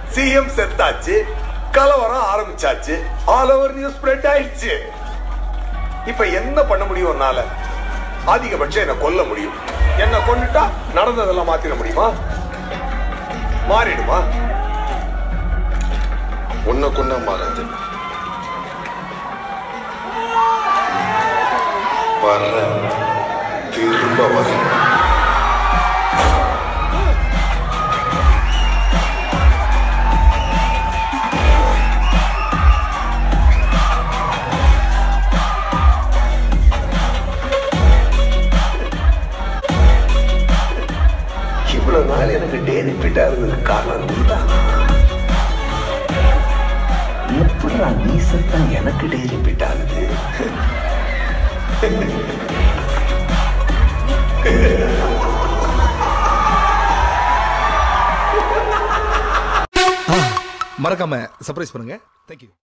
CM செத்தாச்சு, கலவரம் ஆரம்பிச்சாச்சு, all over news spread ஆயிடுச்சு. இப்ப என்ன பண்ண முடியும்? உன்னால அதிகபட்சம் என்ன கொல்ல முடியும். என்ன கொண்டுட்டா நடந்ததெல்லாம் மாத்திர முடியுமா? மாறிடுமா? உன்னை கொண்டா மாறாது. வர்ற திரும்ப வர இவ்வளவு நாள் எனக்கு டே ரிப்பீட்டா இருந்ததுக்கு காரணம் நீதான். எப்படா நீ செத்தா எனக்கு டே ரிப்பீட் ஆகுது? மறக்காம சர்ப்ரைஸ் பண்ணுங்க. தேங்க்யூ.